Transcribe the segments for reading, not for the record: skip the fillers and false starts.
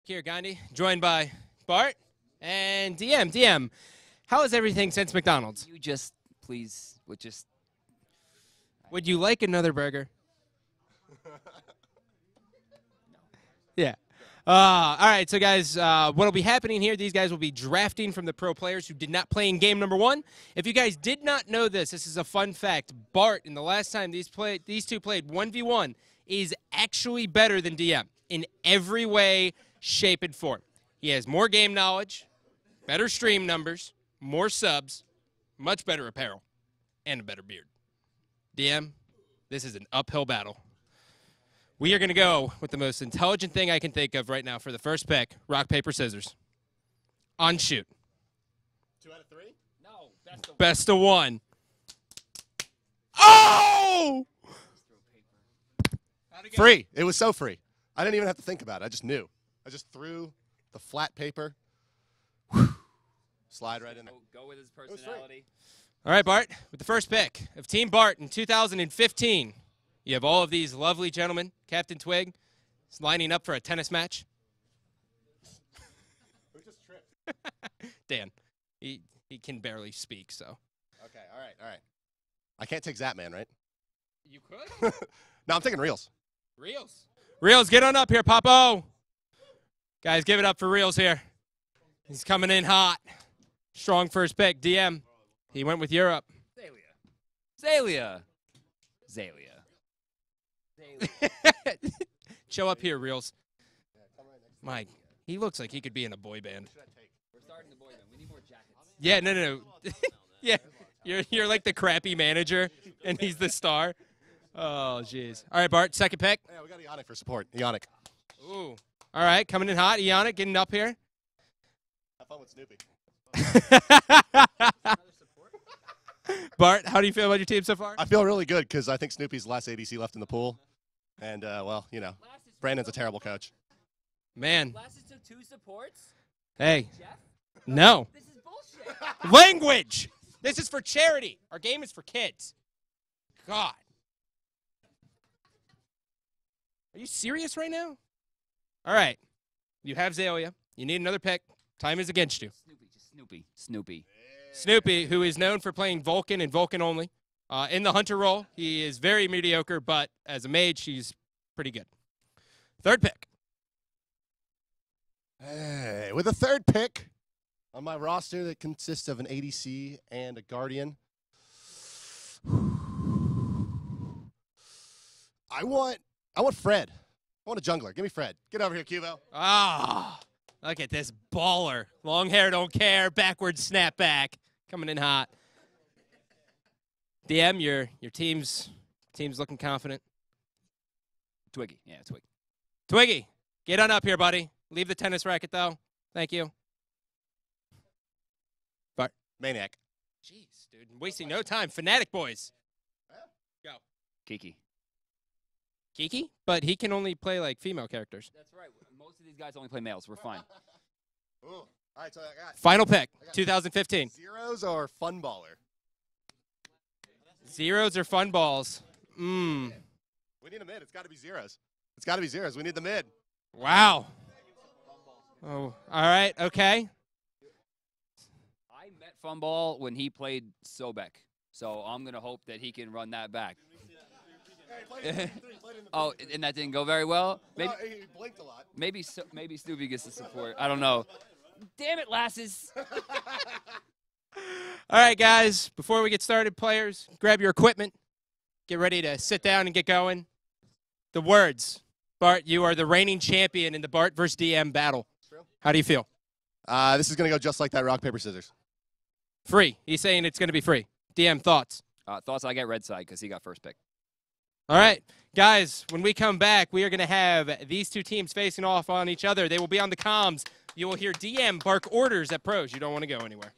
Here, Gandhi, joined by Bart and DM. DM, how is everything since McDonald's? You just, please, Would you like another burger? Yeah. All right, so guys, what will be happening here, these guys will be drafting from the pro players who did not play in game number 1. If you guys did not know this is a fun fact. Bart, in the last time these two played 1v1, is actually better than DM in every way, shape, and form. He has more game knowledge, better stream numbers, more subs, much better apparel, and a better beard. DM, this is an uphill battle. We are going to go with the most intelligent thing I can think of right now for the first pick. Rock, paper, scissors. On shoot. 2 out of 3? No, best of 1. Oh! Free. It was so free. I didn't even have to think about it. I just knew. I just threw the flat paper. Whew, slide right in there. Go with his personality. All right, Bart, with the first pick of Team Bart in 2015, you have all of these lovely gentlemen. Captain Twig is lining up for a tennis match. Who just tripped? Dan, he can barely speak, so. Okay, all right. I can't take Zapman, right? You could? No, I'm taking Reels. Reels, get on up here, Papo. Guys, give it up for Reels here. He's coming in hot. Strong first pick. DM, he went with Europe. Zalia. Show up here, Reels. Mike, he looks like he could be in a boy band. We're starting the boy band. We need more jackets. Yeah, no. Yeah, you're like the crappy manager, and he's the star. Oh, jeez. All right, Bart, second pick. Yeah, we got Ionic for support. Ionic. Ooh. All right, coming in hot. Ionic getting up here. Have fun with Snoopy. Bart, how do you feel about your team so far? I feel really good because I think Snoopy's the last ADC left in the pool. And, well, you know, Brandon's a terrible coach. Man. Glasses took 2 supports? Hey. Jeff? No. This is bullshit. Language. This is for charity. Our game is for kids. God. Are you serious right now? All right. You have Zalia. You need another pick. Time is against you. Snoopy. Snoopy, who is known for playing Vulcan and Vulcan only. In the Hunter role, he is very mediocre, but as a mage, he's pretty good. Third pick. Hey, with a third pick on my roster that consists of an ADC and a Guardian, I want Fred. I want a jungler. Give me Fred. Get over here, Cubo. Ah, look at this baller. Long hair, don't care. Backwards snapback. Coming in hot. DM, your team's looking confident. Twiggy. Yeah, Twig. Twiggy, get on up here, buddy. Leave the tennis racket, though. Thank you. Bart. Maniac. Jeez, dude. Wasting no time. Fanatic boys. Go. Kiki. Kiki? But he can only play, like, female characters. That's right. Most of these guys only play males. We're fine. Ooh. All right, so I got Final pick, 2015. Zeros or Fun Baller? Zeros or fun balls? We need a mid. It's got to be zeros. We need the mid. Wow. Oh, all right. Okay. I met Funball when he played Sobek, so I'm going to hope that he can run that back. Oh, and that didn't go very well? Maybe, No, he blinked a lot. maybe Snoopy gets the support. I don't know. Damn it, lasses. All right, guys. Before we get started, players, grab your equipment. Get ready to sit down and get going. The words. Bart, you are the reigning champion in the Bart versus DM battle. How do you feel? This is going to go just like that rock, paper, scissors. Free. He's saying it's going to be free. DM, thoughts? Thoughts I get red side because he got first pick. All right. Guys, when we come back, we are going to have these two teams facing off on each other. They will be on the comms. You will hear DM bark orders at pros. You don't want to go anywhere.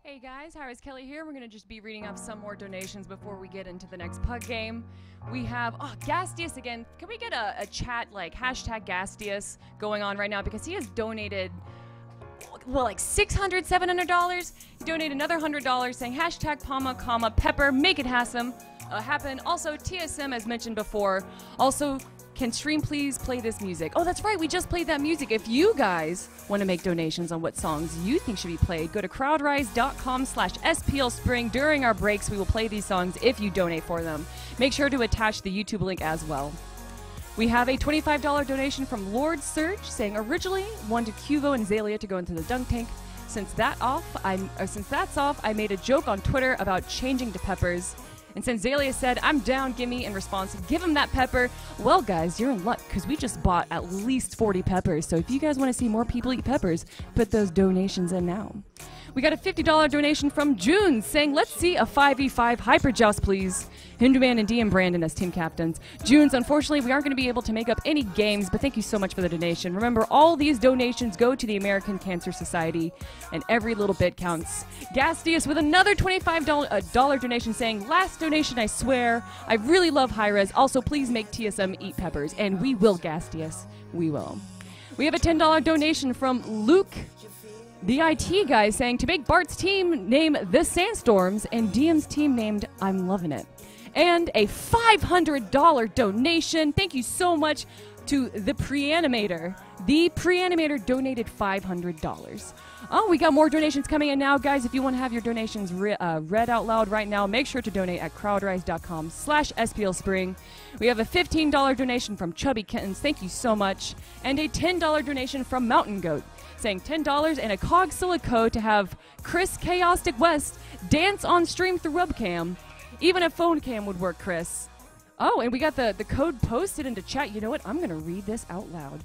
Hey guys, Iris Kelly here. We're going to just be reading off some more donations before we get into the next pug game. We have, Gastius again. Can we get a chat like hashtag Gastius going on right now? Because he has donated, well, like $600, $700. He donated another $100 saying hashtag Palma, Pepper, make it happen. Also, TSM, as mentioned before. Also, can stream please play this music? Oh, that's right, we just played that music. If you guys want to make donations on what songs you think should be played, go to crowdrise.com/SPLSpring. During our breaks, we will play these songs if you donate for them. Make sure to attach the YouTube link as well. We have a $25 donation from Lord Surge saying originally wanted Cuvo and Zalia to go into the dunk tank. Since that's off, I made a joke on Twitter about changing to Peppers. And since Zalia said, I'm down, gimme, in response, give him that pepper. Well, guys, you're in luck, because we just bought at least 40 peppers. So if you guys want to see more people eat peppers, put those donations in now. We got a $50 donation from June saying, let's see a 5v5 Hyper Joust, please. Hinduman and DMBrandon as team captains. Junes, unfortunately, we aren't going to be able to make up any games, but thank you so much for the donation. Remember, all these donations go to the American Cancer Society, and every little bit counts. Gastius with another $25 donation saying, last donation, I swear. I really love Hi-Res. Also, please make TSM eat peppers, and we will, Gastius. We will. We have a $10 donation from Luke, the IT guy, saying to make Bart's team name the Sandstorms and DM's team named I'm Loving It. And a $500 donation. Thank you so much to the Preanimator. The Preanimator donated $500. Oh, we got more donations coming in now, guys. If you want to have your donations read out loud right now, make sure to donate at crowdrise.com/SPLSpring. We have a $15 donation from Chubby Kittens. Thank you so much. And a $10 donation from Mountain Goat, saying $10 and a Cogsilla code to have Chris Chaostic West dance on stream through webcam. Even a phone cam would work, Chris. Oh, and we got the code posted into chat. You know what? I'm going to read this out loud.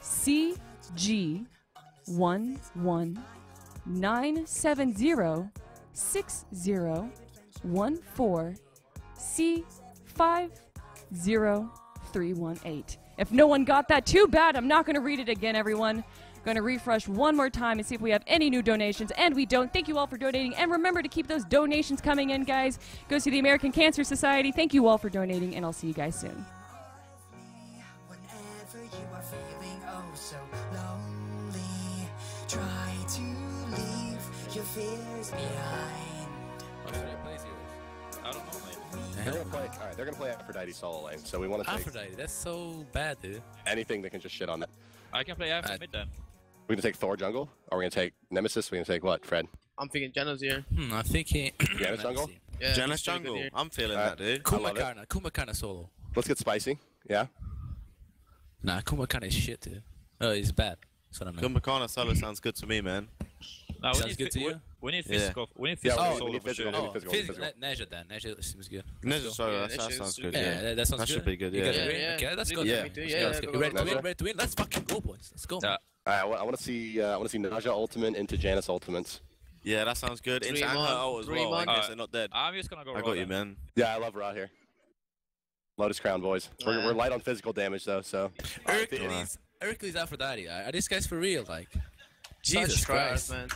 CG119706014C50318. If no one got that, too bad. I'm not going to read it again, everyone. Going to refresh one more time and see if we have any new donations, and we don't. Thank you all for donating, and remember to keep those donations coming in, guys. Go to the American Cancer Society. Thank you all for donating, and I'll see you guys soon. Whenever you are feeling oh so lonely, try to leave your fears behind. What should I play series? I don't know, man. They're gonna play Aphrodite solo lane, so we want to take Aphrodite, that's so bad, dude. anything that can just shit on that. I can play Aphrodite mid then. We're gonna take Thor jungle, or we're gonna take Nemesis. We're gonna take what, Fred? I'm thinking Janus here. I'm thinking... Janus jungle? Yeah, Janus jungle. I'm feeling that, dude. Kumakana solo. Let's get spicy. Yeah. Nah, Kumakana is shit, dude. Oh, he's bad. So I don't know. Kumakana solo sounds good to me, man. No, Sounds good to you? We need physical. We need Yeah, physical we solo need for sure. physical. Physical. Neja then. Neja seems good. Ninja solo, Yeah, that that sounds good. Yeah, that sounds That good. should be good, You yeah. guys agree? Yeah. Okay, let's go. Yeah. then. Let's go. Yeah. Ready to win? Ready to win? Let's fucking go, boys. Let's go. Yeah. I want to see Naja ultimate into Janus ultimates. Yeah, that sounds good. Into Dream Anchor on. as Dream well, in on. case they're not dead. I'm just gonna go. I got you, man. Yeah, I love Ra here. Lotus Crown boys. We're light on physical damage though, so. Hercules Aphrodite. Are these guys for real? Like, Jesus Jesus Christ, Christ. man.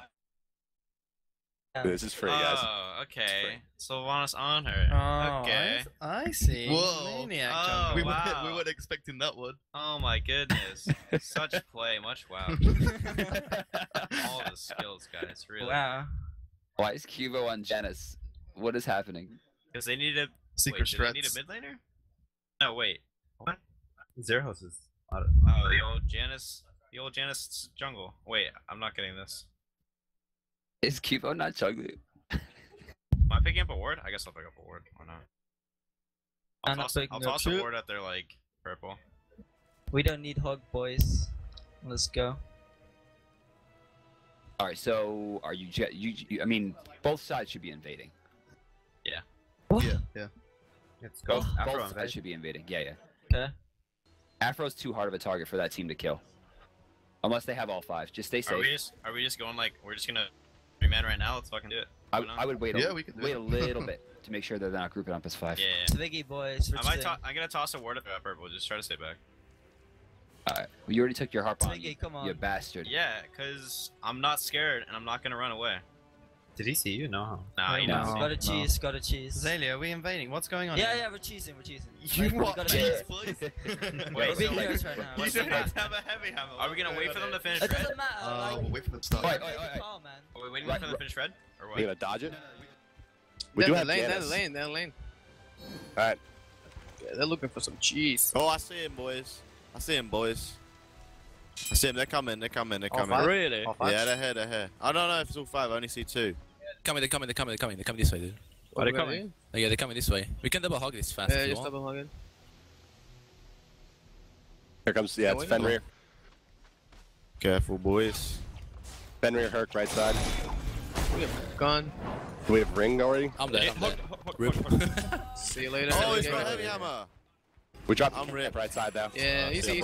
This is free, guys. Oh, okay. Sylvanas on her. Okay. I see. Whoa. Maniac Oh, we, wow. we weren't expecting that one. Oh my goodness. Such play. Much wow. All the skills, guys. Really. Wow. Why is Cuvo on Janus? What is happening? Because they need a Secret wait, do they need a strats. mid laner? No, wait. What? Zerhos is. Oh, the old Janus jungle. Wait, I'm not getting this. Is Cuvo not juggling? Am I picking up a ward? I guess I'll pick up a ward. Why not? I'm not picking I'll up toss a too. ward at their like purple. We don't need hug, boys. Let's go. All right, so are you, I mean, both sides should be invading. What? Yeah. Let's go. Both Afro sides invade. should be invading. Yeah. Okay. Afro's too hard of a target for that team to kill. Unless they have all five. Just stay safe. Are we just going like we're just gonna 3-man right now? Let's fucking do it. I Why not? would wait Yeah, we can do wait it. a little bit to make sure that they're not grouping up as five. Yeah. Twiggy, boys. I'm gonna toss a ward at that purple. Just try to stay back. Alright. Well, you already took your harp on. Twiggy, come on. You bastard. Yeah, cause I'm not scared and I'm not gonna run away. Did he see you? No. Nah, you know. Got a cheese, got a cheese. Zalia, are we invading? What's going on? Yeah, here? yeah, we're cheesing, we're cheesing. You we what? got Cheese, a please? We're being heroes right now. You don't have to have a heavy hammer. Are we gonna wait for them to finish It red? doesn't matter. Like, We'll wait for them to start. Oi, call, man. Are we waiting for them to finish red? Or Are what? we gonna dodge it? We do have lane, Janice. lane. All right. Yeah, they're looking for some cheese. Oh, I see him, boys. I see him, boys. I see him. They're coming. They're coming. They're coming. Really? Yeah, they're here. They're here. I don't know if it's all 5. I only see 2. They're coming this way, dude. Are they coming? Oh, yeah, they're coming this way. We can double hog this fast Yeah, if you just want. double hugging. Here comes, yeah, it's Fenrir. Careful, boys. Fenrir, Herc, right side. We have gun. Do we have ring already? I'm dead. See you later. Oh, he's got a heavy hammer. We dropped I'm ripped. right side now. Yeah, easy.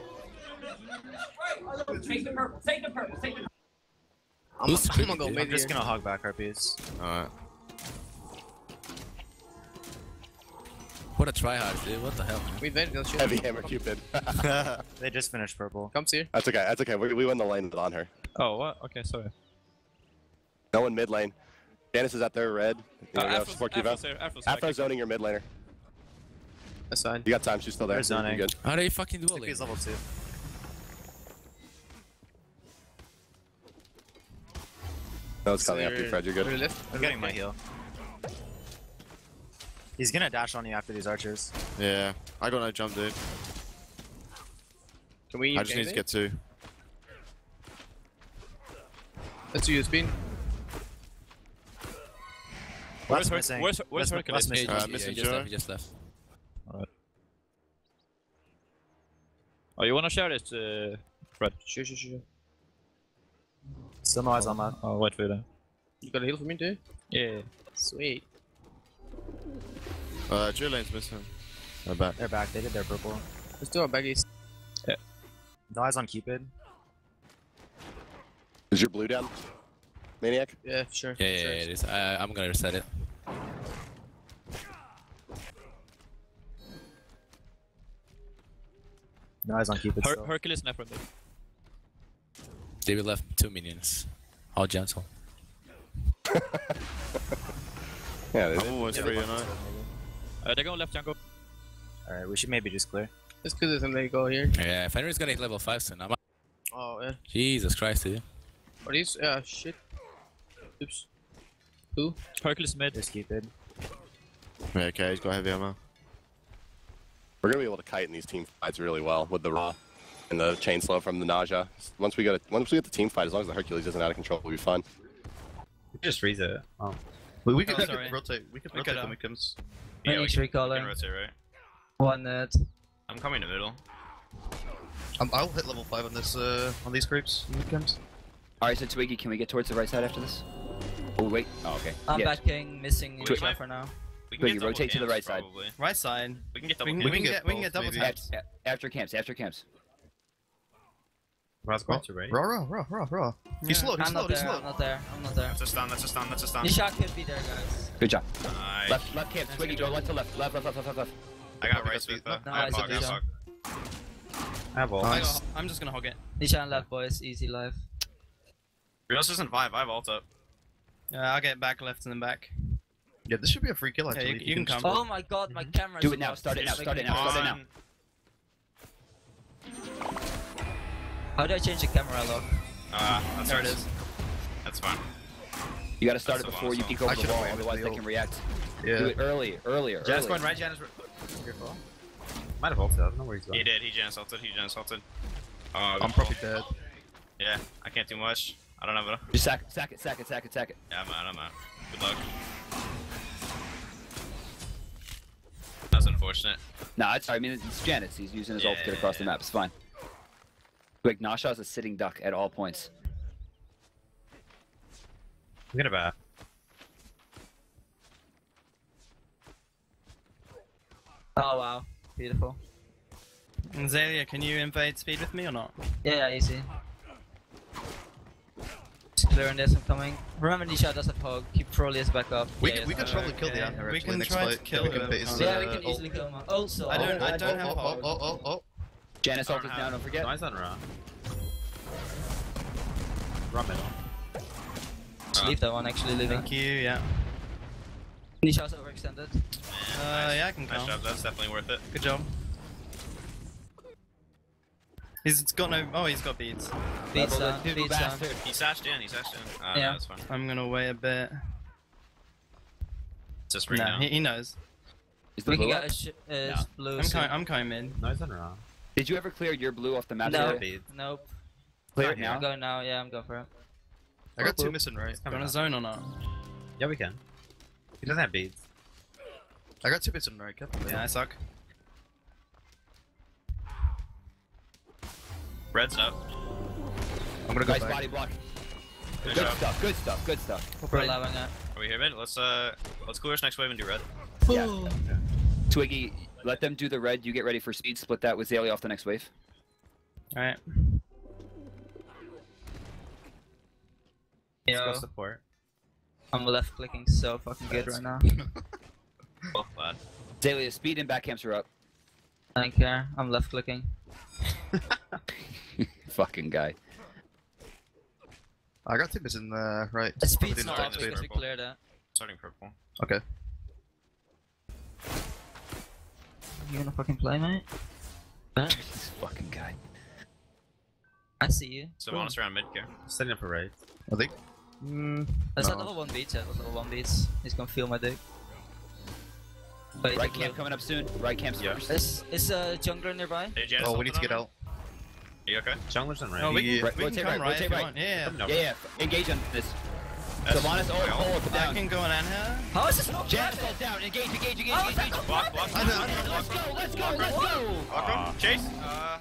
Take the purple, take the purple, take the purple. I'm gonna go mid I'm just here. gonna hog back RPs. Alright. What a tryhard, dude. What the hell, man? We invaded, they'll shoot. Heavy hammer, Cupid. They just finished purple. Comes here. That's okay. That's okay. We win the lane on her. Oh, what? Okay, sorry. No one mid lane. Janice is at their red. You wanna go support Kiva? Afro zoning your mid laner. That's fine. You got time. She's still there. They're So you're zoning. good. How do you fucking do all He's this? level 2. No, it's coming after you, Fred. You're good. We're left. I'm getting my heal. He's gonna dash on you after these archers. Yeah. I got no jump, dude. Can we? I just need to get 2. Let's do speed. Last missing. Where's Last Hercules? missing. Missing He Joe. just left. Oh, you wanna share this, Fred? Sure. Still no eyes on that. Oh, wait for you then. You got a heal for me too? Yeah. Sweet. Drill lane's missing. They're back. They're back. They did their purple. Let's do our baggies. No eyes on Cupid. Is your blue down? Maniac? Yeah, sure. Yeah, it is. I'm gonna reset it. No eyes on Cupid still. Hercules left from me. They will left 2 minions. All gentle. Yeah, I'm almost free, you know. They're going left jungle. Alright, we should maybe just clear. Let's do this and let go here. Yeah, Fenrir's gonna hit level 5 soon. Oh, yeah. Jesus Christ, dude. Are these? Shit. Oops. Who? Hercules mid. Just Cupid. Yeah, okay, he's got heavy ammo. We're gonna be able to kite in these team fights really well with the raw and the chain slow from the nausea. Once we get the team fight, as long as the Hercules isn't out of control, we'll be fun. We just freeze it. Oh. We could rotate. We could rotate when we comes. Yeah, we Phoenix can recalling. rotate, right? One net. I'm coming to middle. I'll hit level 5 on this on these creeps when it comes. Alright, so Twiggy, can we get towards the right side after this? Oh, wait. Oh, okay. I'm Yeah. backing, missing Twitch. Nisha for now. We can Twiggy, get double rotate to the camps, right side. probably. Right side. We can get double We camps. can get double maybe. taps. After camps, after camps. Raw. Raw. He's slow. I'm not there, I'm not there. That's a stun, that's a stun, that's a stun. Nisha could be there, guys. Good job. Nice. Left camp. Twiggy, go left to left. Left. I got right with No, I have I hog, I said have hog. I have ult. Nice. I'm just gonna hog it. Nisha and left, boys. Easy life. Reals isn't 5, I have ult up. Yeah, I'll get back left and then back. Yeah, this should be a free kill Yeah, actually. you can come. Oh my god, my camera's Do it now. locked. Start it now. It's Start it making now. Start it noise. now. How do I change the camera lock? That's There it is. That's fine. You gotta start it That's the before you last peek one. over I the should've wall, waited otherwise for they the can react. Yeah. Do it earlier. Jan's going right, Jan's careful. Might have ulted, I don't know where he's going. He did, he gen assaulted, Oh, I'm probably dead. Yeah, I can't do much. I don't have a... Just sack it. Yeah, I'm out. Good luck. That's unfortunate. Nah, it's sorry. I mean, it's Janus. He's using his ult to get across the map. It's fine. Like, Nasha is a sitting duck at all points. I'm gonna bat. Oh wow, beautiful. And Zalia, can you invade speed with me or not? Yeah, easy. Just clearing this, I'm coming. Remember, Nisha does have hog. Keep Prolius back up. We Yeah, could it's probably fine. kill the Yeah. Anchor We actually can next try to fight. kill We can whoever bait his, comes. Yeah, we can easily kill him. Also, I don't have hog. Oh. Janus ult is down, don't forget. No, he's on Raw. Raw middle. Just leave that one, actually, leaving. Thank you, yeah. Nisha's overextended. Yeah, I can Nice come. job, that's definitely worth it. Good job. He's got no. Oh, he's got beads. Beats down, Dude, beats down. bastard. He sashed in, he sashed in. Yeah. No, that's fine. I'm gonna wait a bit. Just ring Nah, now. he knows. Is the We can blue get up? a blue. I'm coming mid. No, he's not wrong. Did you ever clear your blue off the map? No, area? nope. Clear it I'm now. going now, yeah, I'm going for it. I got 2 missing right. You want a zone or not? Yeah, we can. He doesn't have beads. I got 2 missing right. Careful. Yeah, I suck. Red's up. I'm gonna go Nice back. body block. Good Good job. stuff. Good stuff. Good stuff. We're allowing it. Are we here, mid? Let's clear this next wave and do red. Yeah. Twiggy, let them do the red. You get ready for speed. Split that with Zaylee off the next wave. Alright. Let's Yo, go support. I'm left clicking so fucking good right now. Oh, lad. Zaylee, speed and back camps are up. I don't care, I'm left clicking. Fucking guy. I got 2 missing right. The speed's Didn't not try up to because speed. we cleared it. Starting purple. Okay. You wanna fucking play, mate? This fucking guy. I see you. So on us around mid care. Setting up for raid. I think. That's No. at level 1 beats, at level 1 beats. He's gonna feel my dick. But Right camp coming up soon. Right camp's Yeah. first. Is jungler nearby? Hey, Janice, Oh, we hold need it to get on. out. Are you okay? Jungler's on raid. Oh, we Yeah. can Rotate come right, right rotate if you right. want. Yeah. No. Yeah. Engage on this. That's- Sylvanas, pull up I down. can go on Anha. How is this not Janice, grabbing? hold down. Engage, engage, engage, Oh, engage. Block, block. Let's go, let's go, let's go. Walk him. Chase.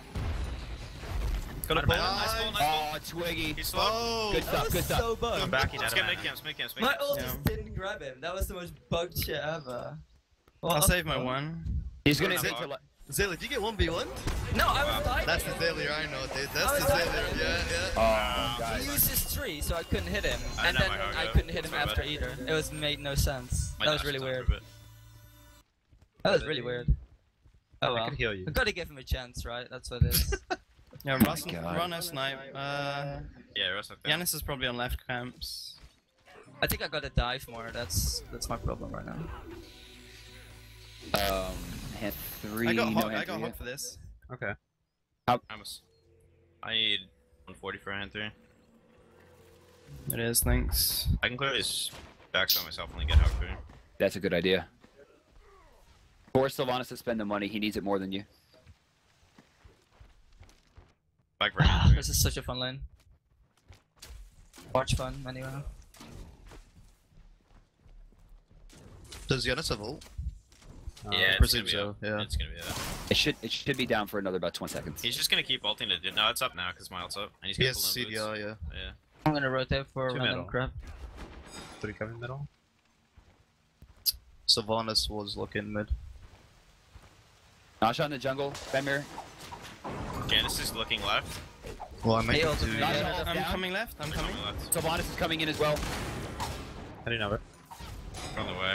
Go to pull. Nice pull, nice pull. Oh, Twiggy. He's slow. Good stuff, good stuff. So bugged. I'm backing Let's get mid camps, mid camps, mid My camps. ult Yeah. just didn't grab him. That was the most bugged shit ever. I'll save my one. He's gonna Don't hit have to Zaylee, did you get 1v1? No, I was dying. That's the Zaylee I know, dude. I That's was the dying. Zaylee. Yeah. Oh, He guys. used his tree, so I couldn't hit him, I and know then my heart I up. couldn't hit him That's my after bad. either. It was made no sense. My That was dash really is weird. over a bit. That was really weird. Oh I well. could heal you. We've got to give him a chance, right? That's what it is. Yeah, run a snipe. Yeah, rest of them. Yanis is probably on left camps. I think I gotta dive more. That's my problem right now. Hand three. I got no hog. hand I got three hog yet. for this. Okay. I need 140 for a hand 3. It is. Thanks. I can clearly backstop myself when I get out through. That's a good idea. Force Sylvanas to spend the money. He needs it more than you. Back for hand 3. This is such a fun lane. Watch fun anyway. Does Giannis have ult? Yeah, it's presume gonna be so, up. yeah. It's gonna be up. It should be down for another about 20 seconds. He's just gonna keep ulting it. No, it's up now because my ult's up. And he's He gonna has pull in boots. CDR, yeah. Yeah. I'm gonna rotate for Two random middle. crap. 3 coming middle. Sylvanas was looking mid. Nasha in the jungle. Fenrir. Janice is looking left. Well, I might Hey, do. ultimate. Nasha Yeah, ult I'm down. coming left. I'm coming. Left. Sylvanas is coming in as well. How do you know it? On the way.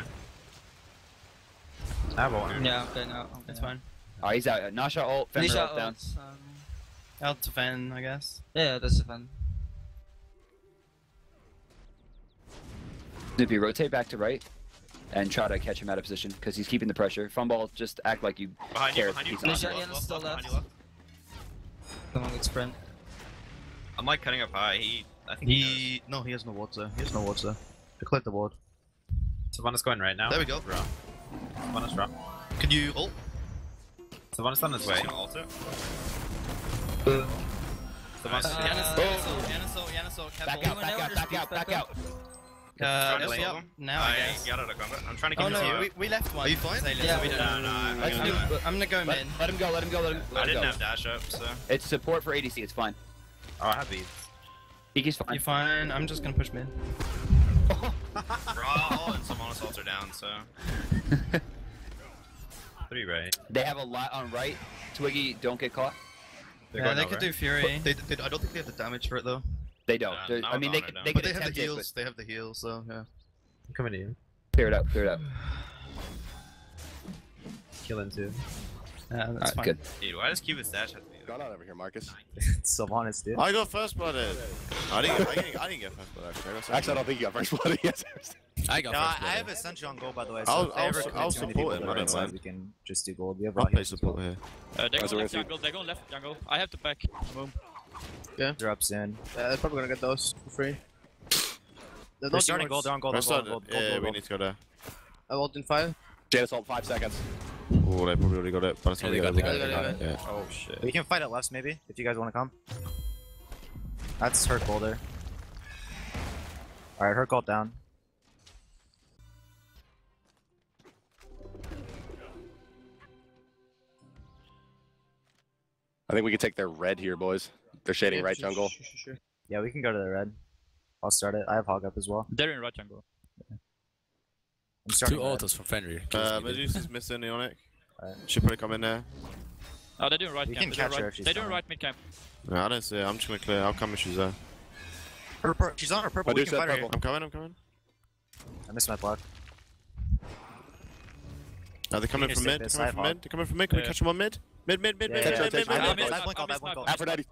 I have one. Yeah, I'm going out. It's fine. Oh, he's out. Nasha ult. Fenrir Nisha ult down. ult, Out to Fen, I guess. yeah, that's fun. Snoopy, rotate back to right and try to catch him out of position because he's keeping the pressure. Fumble, just act like you Behind you, care. behind you. He's on. Nisha, Left, Ian's left, still behind you, left. Come on, good sprint. I'm like cutting up high. I think he No, he has no wards there. He has no wards there. Declared the ward. Sylvanas going right now. There we go. Raw. Sylvanas raw. Can you ult? Sylvanas on his way. knows. Gonna ult it. Sylvanas. Yanis ult. Yanis ult. Back out, back out, back out, back out. Trying to Yep, slow them. now I guess. got out of combat. I'm trying to keep Oh him no, alive. we left one. Are you fine? Zaylia, Yeah, so we we don't. No, I'm Let's gonna do- do it. I'm gonna go mid. Let him go, let him go, let him I let him didn't go. have dash up, so. It's support for ADC, it's fine. Oh, I have beads. He's fine. You're fine. I'm just gonna push mid. Raw ult and some honest ults are down, so. 3 right. They have a lot on right. Twiggy, don't get caught. They're Yeah, going they out, could right? do Fury. I don't think they have the damage for it though. They don't. Nah, They're- not I mean, with they honor, could, no. they But could they have attempt the it, heals. They have the heals, so yeah. I'm coming to you. but clear it out, clear it out. Kill him too. Yeah, that's fine. Good. Dude, why does Cupid's dash have to be What's going on over here, Marcus? Sylvanas, dude. I got first blooded. I didn't get first blood actually. Actually, I don't think you got first blood. Yes. I got No, first blood. I have Essential on gold, by the way. I'll- So if they ever I'll commit too many support people him, to I the don't right side, mind. we can just do gold. We have I'll raw play heals as well. support here. They're Guys, going we're left gonna see- jungle. They're going left jungle. I have to back. Boom. Yeah. They're up soon. They're probably gonna get those for free. They're starting gold. They're on gold. We're On gold. starting- Gold. Yeah, Gold. we need to go there. I ult in 5. Janus ult 5 seconds. Oh, they probably already got it. By the time Yeah, we they got get it. there. Yeah. Oh shit. We can fight at left maybe if you guys want to come. That's hurt boulder. All right, hurt gold down. I think we can take their red here, boys. They're shading Yeah, right sure, jungle. Sure. Yeah, we can go to the red. I'll start it. I have hog up as well. They're in right jungle. I'm starting Two red. autos from Fenrir. Medusa's missing the Onyx. Alright. Should probably come in there. Oh, they're doing right We camp. can catch her if she's They're doing coming. right mid camp. No, I don't see it. I'm just gonna clear. I'll come if she's there. She's on her purple. We Medusa can fight her. purple. I'm coming. I'm coming. I missed my block. Are they coming can from stick mid? They're this, coming I from have mid. They're coming from mid. Can we Yeah. catch them on mid? Mid. Yeah, Take yeah, her, yeah. take her. I I have missed, blink gold. I have blink gold. Aphrodite.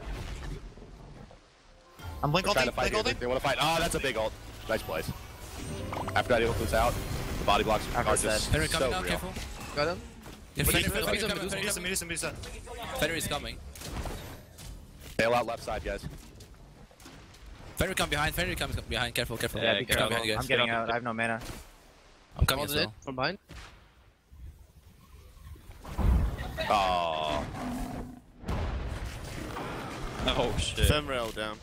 I'm blink They're trying ulting. to fight Blink here. ulting. They want to fight. Oh, that's a big ult. Nice plays. Aphrodite ults out. The body blocks are Afro's just Fenrir so coming now, real. careful. Got him. Yeah, Medusa, Fenrir Medusa, coming, Fenrir Medusa, coming. Medusa, Medusa. Fenrir is coming. Bail out left side, guys. Fenrir come behind. Fenrir comes behind. Careful, careful. Yeah, be He's coming behind you I'm guys. getting out. I have no mana. I'm coming Ult as it well. from behind. Oh. Oh shit. Femrail down.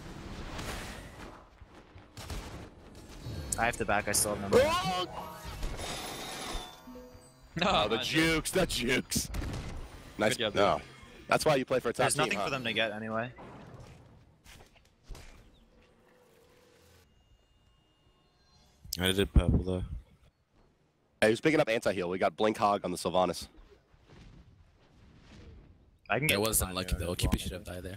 I have to back. I still have no mana. Oh, the jukes. The jukes. Nice. Good job, No. That's why you play for a top There's team, nothing huh? for them to get anyway. I did purple though. Hey, who's picking up anti-heal? We got Blink Hog on the Sylvanas. I can That get. was unlucky though. Keep should have died there.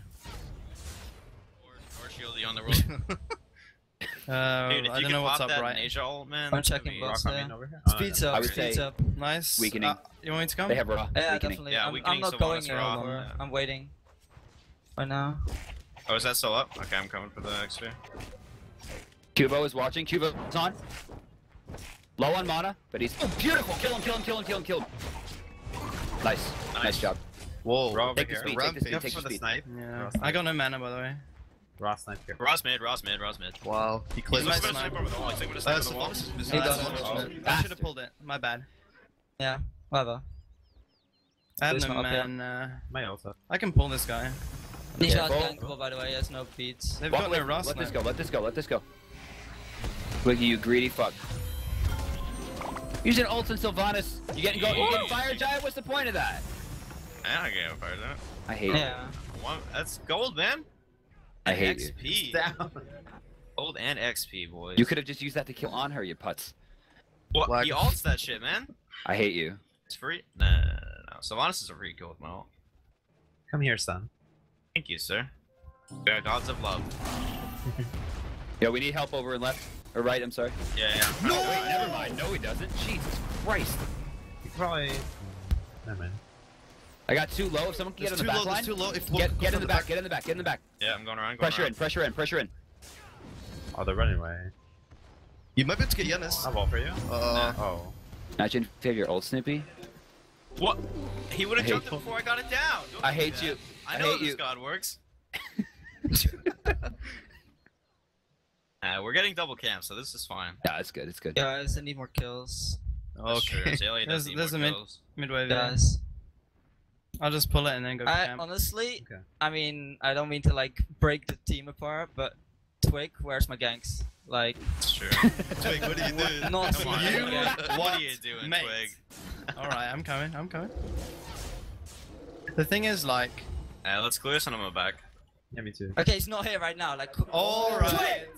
Or shieldy on the road. Dude, if I you don't can know what's pop up that right. Asia ult, man. I'm that's gonna checking be- box Rock there. on over here? Speeds up, I would speeds say up. Nice. weakening. You want me to come? They have raw. Yeah, Weakening. definitely. Yeah, I'm weakening not Sylvanas going raw, anymore. yeah. I'm waiting. Right now. Oh, is that still up? Okay, I'm coming for the next sphere. Kubo is watching. Kubo is on. Low on mana, but he's beautiful. Kill him, kill him, kill him, kill him, kill him. Nice. Nice job. Whoa. Raw over Take the here. speed, take the speed, take the speed. snipe. Yeah. I got no mana by the way. Raw snipe here. Raw's mid, Raw's mid, Raw's mid. Wow. He He's cleared looking my for a sniper. sniper with the wall. He's looking for a sniper with the wall. Sylvanas. He does. I should have pulled it. My bad. Yeah, whatever. I had There's no not up yet. mana. My also. I can pull this guy. Nisha's gankable, by the way. He has no beats. They've Walk got away no from- Ross Let this now. go, let this go, let this go. Look at you, greedy fuck. Using ults and Sylvanas. You getting fire giant? What's the point of that? I'm not getting fired up. I hate you. Yeah. That's gold, man. I hate you. XP. Gold and XP, boys. You could have just used that to kill on her, you putz. What? Black. He ults that shit, man. I hate you. It's free? No. Sylvanas is a free gold my ult. Come here, son. Thank you, sir. We are gods of love. Yo, we need help over and left. Or right, I'm sorry. Yeah. No, wait, never mind. No, he doesn't. Jesus Christ. You probably. Never mind. I got too low. If someone can get in the back line. Too low. If Get in the back, get in the back, get in the back. Yeah, I'm going around. Pressure in, pressure in, pressure in. Oh, they're running away. You might be able to get Yanis. I'll wall for you. Oh. Imagine if you have your old Snippy. What? He would have I hate jumped it before I got it down. Don't I do hate that. you. I I know hate how this you. god works. We're getting double camp, so this is fine. Yeah, it's good, it's good. Guys, I need more kills. That's true. Azalea does need There's a more kills. midway there. Guys. I'll just pull it and then go camp. Honestly, Okay. I mean, I don't mean to like break the team apart, but Twig, where's my ganks? Like, It's true. Twig, what are you doing? not Come on, seeing Twig. my gank. What are you doing, Mate. Twig? Alright, I'm coming, I'm coming. The thing is, like... Let's clear some of them back. Yeah, me too. Okay, he's not here right now. Like, Alright!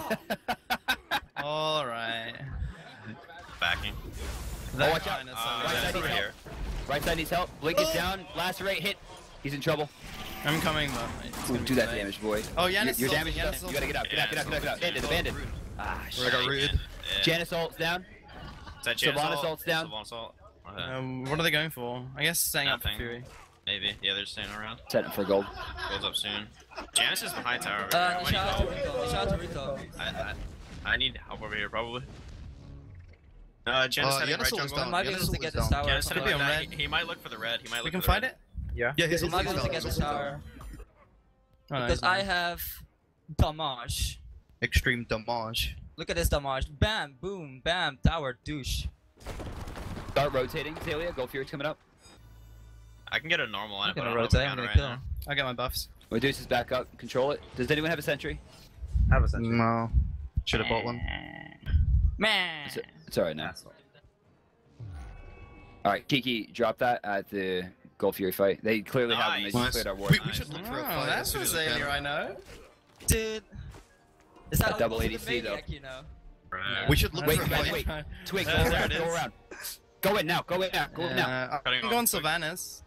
Alright. Backing. Oh, watch out. Kinda Right that's side needs over help. here. Right side needs help. Blink is down. Lacerate hit. He's in trouble. I'm coming, but it's gonna Do be that late. damage, boy. Oh, Yanis Your is damage is ulting, up. Yanis You gotta get out. Get out, get out, get out, get out. Bandit, abandoned. Ah, I shit. got read. Yeah. Janice ult's down. Is that Sylvanas ult's down. Sylvanas ult. What are they going for? I guess setting up for Fury. Maybe. Yeah, they're staying around. Setting up for gold. Gold's up soon. Janice is behind tower over Shout here. out to Rico. I need help over here, probably. Janice heading right jungle. I'm not going to get this tower. Janice heading on red. He might look for the red. He might look We can for the fight red. it? Yeah. I'm not going to get this tower. Because I have damage. Extreme damage. Look at this damage. Bam, boom, bam, tower, douche. Start rotating, Zalia. Gold Fury's coming up. I can get a normal on it, I'm but I gonna don't know rotate. if I'm I gonna can kill right him. I got my buffs. Medusa's back up. Control it. Does anyone have a sentry? I have a sentry. No. Should have bought one. Man. It's alright now. Alright, Kiki, drop that at the Gold Fury fight. They clearly have them. They just cleared our war. We should look for a Oh, fight. that's a Zalia I know. Dude. Is that A double almost ADC though. maniac, you know? Right. We should look Wait, for a guys, fight. wait. Twig, go There around, it go is. around. Go in now, go in now, go in now. Cutting I'm off going quick. Sylvanas.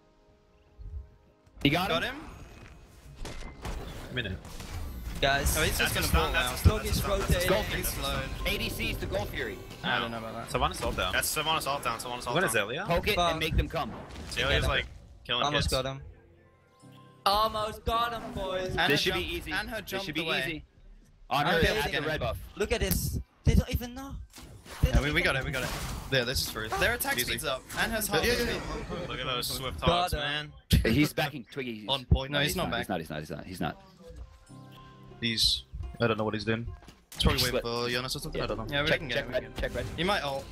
You got him? Got him? Minute. Guys. Oh, he's just That's gonna a pull stun, now. that's a stun, Doggy's that's a stun, that's a rotating. stun. He's slowed. ADC's to Gold Fury. I don't know about that. Savannah's ult down. That's Sylvanas ult down. Sylvanas ult What is down. Zelia? Poke it Fuck. and make them come. Zalia's like killing Almost kids. got him. Almost got him, boys. And This her should be jump- easy. And her This jumped should be away. easy. On I'm her, baiting at the him. red buff. Look at this. They don't even know. They Yeah, don't we even got it, we got it. Yeah, this is free. Their attack Easy. speed's up. And has half Yeah, speed. Look at those swift Got hogs, him. man. He's backing Twiggy. On point. No, he's not back. He's not. He's not. He's. I don't know what he's doing. It's probably waiting Slip. for Jonas or something. I don't know. Yeah, we Check, can get check it. we red. can. Check red. You might ult.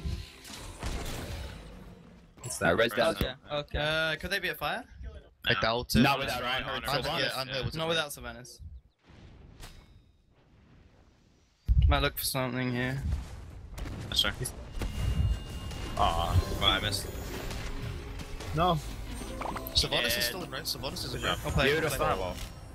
Red's down. Okay, okay. Could they be at fire? I doubt it. Not without Right, on her. on her. Sylvanas. Yeah, on her was Not without Sylvanas. Might look for something here. Yes, sir. Aw, well, I missed. No. Sylvanas Yeah. is still in, right? Sylvanas is in. Yeah. I'll play. Beautiful. Firewall.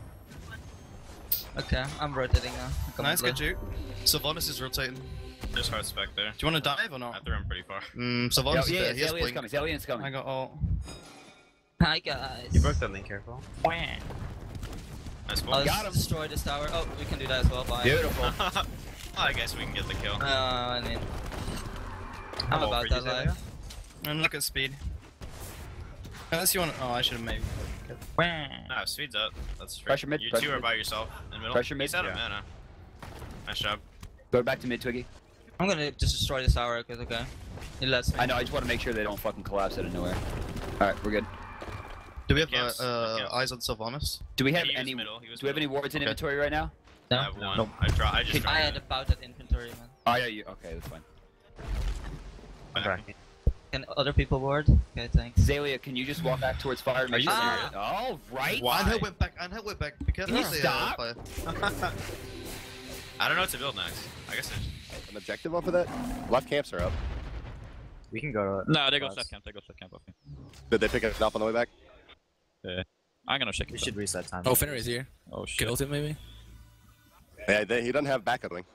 Okay, I'm rotating now. Nice, good juke. Sylvanas is rotating. There's hard spec there. Do you want to dive or I not? threw him pretty far. Sylvanas is Yeah, there. He has Zalian's blink. coming. Zalian's I coming. got ult. Hi, guys. You broke that link, careful. Nice I'll ball. Got him. destroy this tower. Oh, we can do that as well. Bye. Beautiful. I guess we can get the kill. I mean, I'm Ult about for that you, life. And look at speed. Unless you want. Oh, I should have maybe. Nah, speed's up. That's straight. Pressure mid, You pressure two are mid. by yourself in the middle. Pressure mid, He's out of yeah. mana. Nice job. Go back to mid, Twiggy. I'm gonna just destroy this tower because okay. It lets me. I know. I just want to make sure they don't fucking collapse out of nowhere. All right, we're good. Do we have Camps, camps. eyes on Sylvanas? Do we have he was any? middle, he was Do we have any middle. wards in Okay. inventory right now? I No? have one. Nope. I just I dropped had it. about that inventory, man. Oh yeah, you. Okay, that's fine. Okay. Can other people ward? Okay, thanks. Zalia, can you just walk back towards fire? And Are make you sure serious? you're- All right. And her whip back. And her whip back. Be careful. Can you of the, stop? fire. I don't know what to build next. I guess An objective off of that? Left camps are up. We can go to. No, they go left camp. They go left camp. Okay. Did they pick it up on the way back? I'm gonna check We it. should reset time. Oh, Fenrir is here. Oh shit. Killed him maybe. Yeah, he doesn't have backup wing.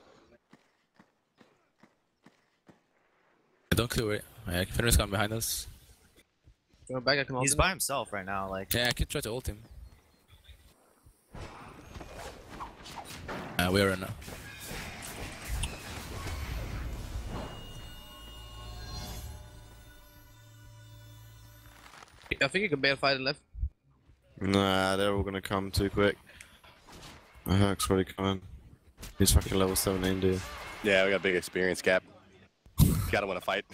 Don't clear it. Yeah, Fenrir's coming behind us. Go back, I can ult He's him. by himself right now. Like. Yeah, I could try to ult him. We are now. I think you can bear fight left. Nah, they're all gonna come too quick. My Herc's already coming. He's fucking level 17, dude. Yeah, we got a big experience gap. Gotta win a fight.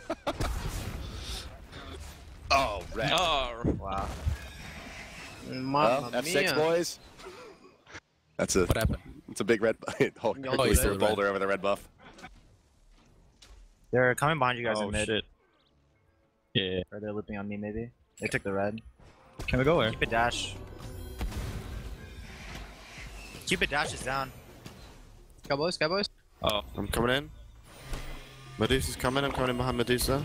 Oh, red. Oh. Wow. Mamma F6 mia. boys. That's a. What happened? It's a big red. Oh, Oh, he's threw a still boulder over the red buff. They're coming behind you guys Oh in mid. shit. Yeah. Or they're looping on me maybe. They took the red. Can we go where? Keep it dash. Keep it dash is down. Cowboys, cowboys. Oh. I'm coming in. Medusa's coming. I'm coming in behind Medusa.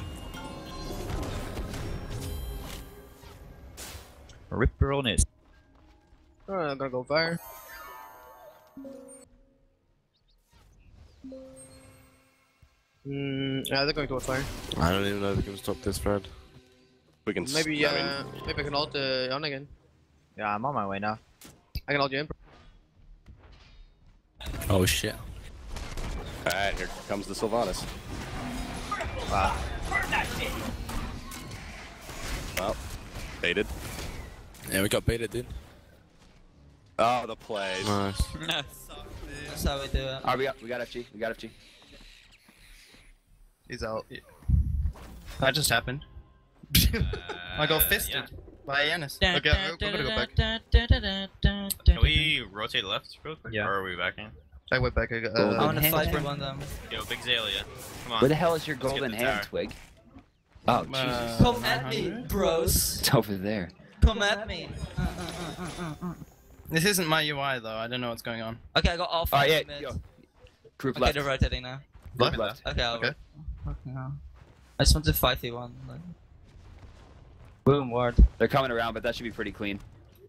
Ripper on it. Oh, I'm gonna go fire. Yeah, they're going to fire. I don't even know if we can stop this, Fred. We can. Maybe, maybe I can ult on again. Yeah, I'm on my way now. I can ult you in. Oh shit. Alright, here comes the Sylvanas. Wow. Well, baited. Yeah, we got baited, dude. Oh, the play. Nice. That's how we do it. Alright, we got FG. We got FG. He's out. That just happened. I got fisted by Yanis. Okay, I'm gonna go back. Can we rotate left real quick? Yeah. Or are we backing? I went back. I got. I wanna fight for one of them. Yo, big Zalia. Come on. Where the hell is your Let's get golden the hand, tower. Twig? Oh, Jesus. Come at me, bros. It's over there. Come at me. This isn't my UI though. I don't know what's going on. Okay, I got all 5 Alright, mids. yeah, yo. Group Okay, left. they're rotating now. Group left. Okay, Okay. I just want to 5v1. Like... Boom, ward. They're coming around, but that should be pretty clean.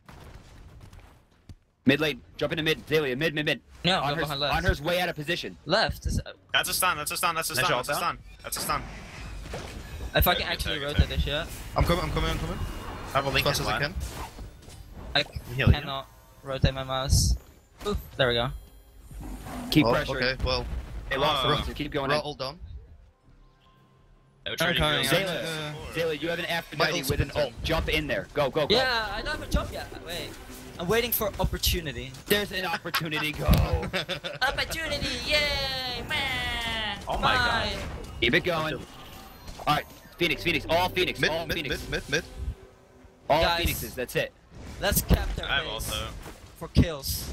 Mid lane, jump into mid. Zalia, mid. No, on go her's, behind left. on her's way out of position. Left. That's a stun, that's a stun, that's a stun, that's a stun. That's a stun. If I can actually rotate this shit. I'm coming. I have a link Fast in as I line. can. I Heal you. cannot rotate my mouse. Oof, there we go. Keep Oh, pressuring. okay, well. They lost the roster. Keep going in. All done. We're trying to coming. go- Zalia, you have an My Aphrodite ult's with an been ult. Jump in there. Go. Yeah, I don't have a jump yet. Wait. I'm waiting for opportunity. There's an opportunity. Go. Opportunity! Yay! Man! Oh my god. Keep it going. Alright, Phoenix. All Phoenix. Mid. All Guys. Phoenixes. That's it. Let's cap their I have base also. for kills.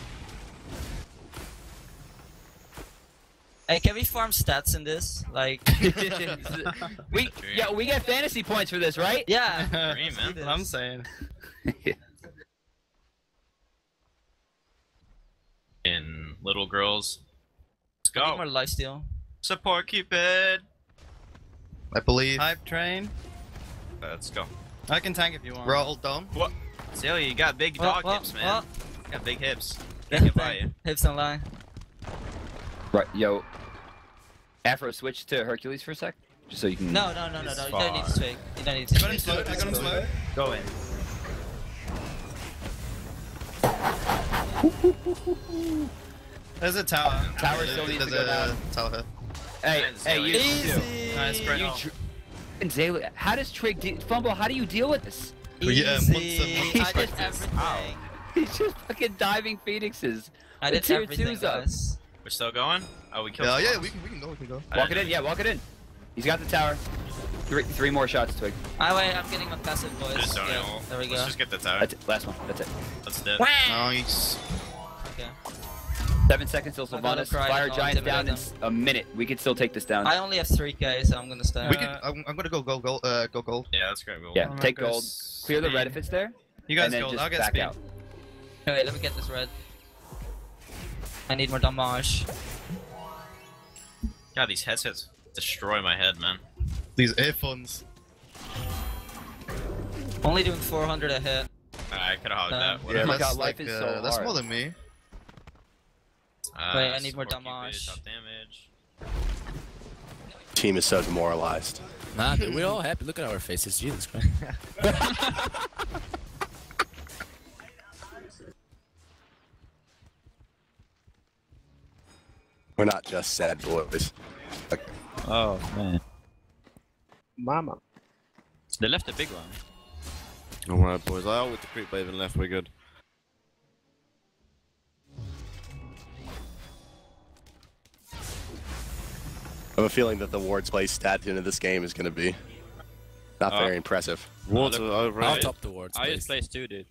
Hey, can we farm stats in this? Like, we get fantasy points for this, right? yeah. Dream, man. do this. I'm saying. In little girls. Let's I need more go. lifesteal. Support Cupid. I believe. Hype train. Let's go. I can tank if you want. We're all down. What? Celia, you got big dog hips, man. You got big hips. Can't Yeah, get by you. hips don't lie. Right, yo. Afro, switch to Hercules for a sec, just so you can. No. You don't need to swing. You don't need to I got him swing. slow. I got him slow. Go in. There's a tower. Tower still needs to go down. Tower here. Hey, you Easy. Nice, great. And Zalia, how does Trig Fumble? How do you deal with this? Yeah, Easy. I did monster. everything. He's just fucking diving Phoenixes. I The did tier everything, 2's up. guys. We're still going? Oh, we killed Yeah, some we bombs. can go. Walk it in, yeah, walk it in. He's got the tower. Three more shots, Twig. Wait, I'm getting my passive voice. Just don't Yeah, know. there we go. Let's just get the tower. That's it. Last one. That's it. That's dead. Nice. Okay. 7 seconds till I'm gonna Sylvanas. cry Fire and I'll Giants down in intimidate a minute. We can still take this down. I only have 3k, so I'm gonna stay. We can. I'm gonna go gold. Go gold. Yeah, that's great. We'll Yeah, I'm take gonna gold. Clear the speed. red if it's there. You guys and then gold. just I'll get back speed. out. Wait, let me get this red. I need more damage. God, these headsets destroy my head, man. These earphones. Only doing 400 a hit. I could have hogged that. Yeah, Whatever. look how That's life like, is so that's hard. more than me. Wait, I need more support Cupid, damage. top damage. Team is so demoralized. Nah, dude, we're all happy. Look at our faces. Jesus Christ. We're not just sad boys. Oh, man. Mama. They left a big one. Alright, boys. I out with the creep wave and left. We're good. I have a feeling that the Ward's play stat into this game is going to be not very impressive. Water look, over. I'll top the wards. I just placed 2, dude.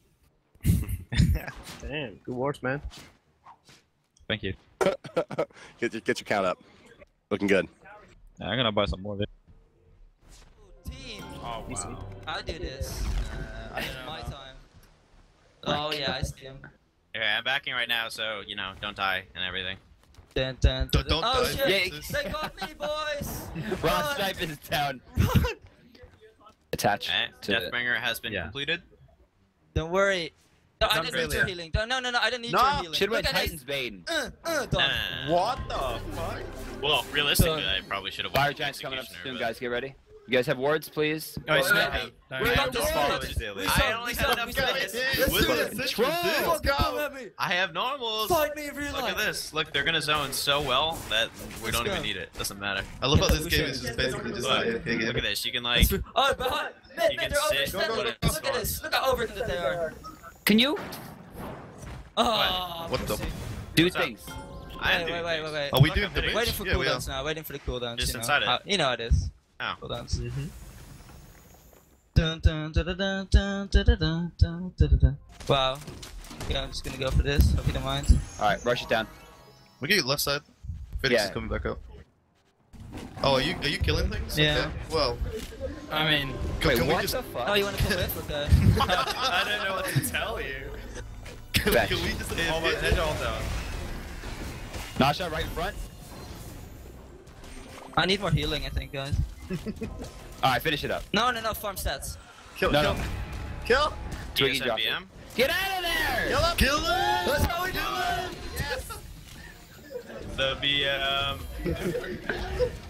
Damn, good wards, man. Thank you. Get your count up. Looking good. Yeah, I'm gonna buy some more of it. Team, Oh, wow. I'll do this. It's my time. Oh yeah, I see him. Okay, I'm backing right now, so, you know, don't die and everything. Dun, dun, dun, Don't oh die. shit! Yeah. They got me, boys! Ron Run! Snipe is down. Attach Okay, to Deathbringer has been Yeah. completed. Don't worry. No, I didn't need your failure. healing. No, I didn't need No, your healing. should win Look at Titan's Bane. this. Done. Nah. What the fuck? Well, realistically, I probably should have Fire won Giants coming up Executioner, soon, but- guys. Get ready. You guys have wards, please? Oh, he's sniping. I have no problems. I only have enough space. I have normals. Fight me in real Look life. at this. Look, they're gonna zone so well that we don't even need it. Doesn't matter. I love how this game is just basically just like Look at this. You can like. Oh, behind. Man, You can they're sit. overextended. Look at this. Look how overextended they are. Can you Oh. what the? do things? I am doing Wait. things. Are we doing the Waiting for yeah, we are. cooldowns now. Waiting for the cooldowns. Just you know. inside it. You know how it is. Oh. Cooldowns. Wow. Yeah, I'm just gonna go for this. Hope you don't mind. Alright, rush it down. We get left side. Phoenix Yeah. is coming back up. Oh, are you killing things? Yeah. Okay. Well, I mean, Wait, can we what just the fuck? Oh, you wanna come with? Okay. I don't know what to tell you. can Back. we just Almost head all down. Nasha, right in front. I need more healing, I think, guys. Alright, finish it up. No, farm stats. kill? No, no. Kill! Twiggy drop it. DSMBM. Get out of there! Kill him! Kill him! That's how we do it! The BM.